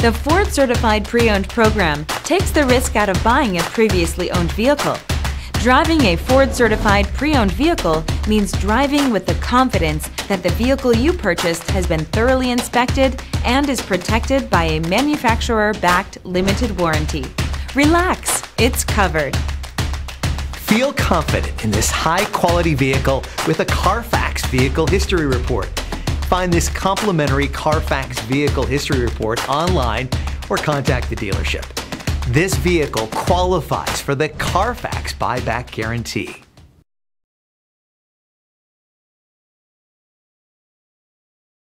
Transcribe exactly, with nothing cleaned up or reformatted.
The Ford Certified Pre-Owned program takes the risk out of buying a previously owned vehicle. Driving a Ford Certified Pre-Owned vehicle means driving with the confidence that the vehicle you purchased has been thoroughly inspected and is protected by a manufacturer-backed limited warranty. Relax, it's covered. Feel confident in this high-quality vehicle with a CARFAX Vehicle History Report. Find this complimentary CARFAX Vehicle History Report online or contact the dealership. This vehicle qualifies for the CARFAX Buyback Guarantee.